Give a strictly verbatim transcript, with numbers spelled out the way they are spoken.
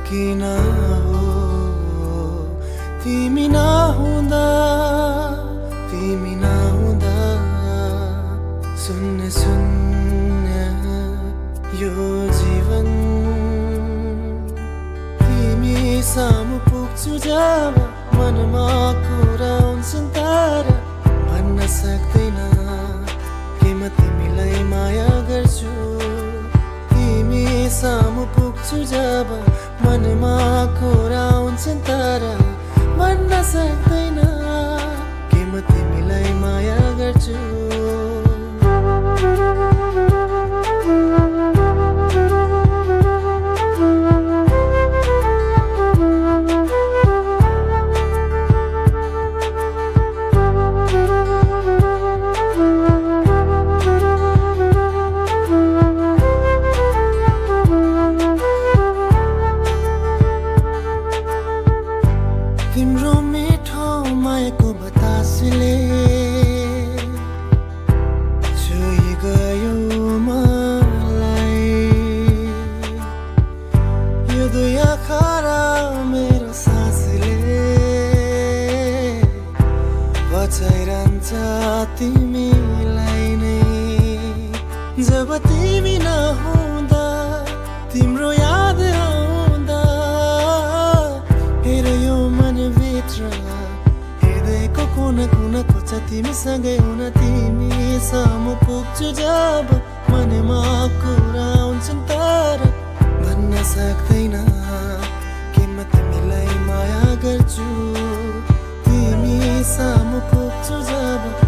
किन हो तिमी नहुँदा तिमी नहुँदा शून्य शून्य यो जीवन तिमी सामु पुग्छु जब मनमा कुरा हुन्छन् तर भन्न सक्दैन के म तिमीलाई माया गर्छु तिमी सामु पुग्छु जब मनमा कुरा हुन्छन् तर भन्न सक्दैन के म तिमीलाई माया गर्छु तिमीलाई नै जब तिमी नहुँदा तिम्रो याद आउँदा हेर यो मनभित्र हृदयको कुना कुना खोज्छ तिमीसँगै हुन तिमी सामु पुग्छु जब मनमा कुरा हुन्छन् तर भन्न सक्दैन के म तिमीलाई माया गर्छु तिमी सामु पुग्छु जब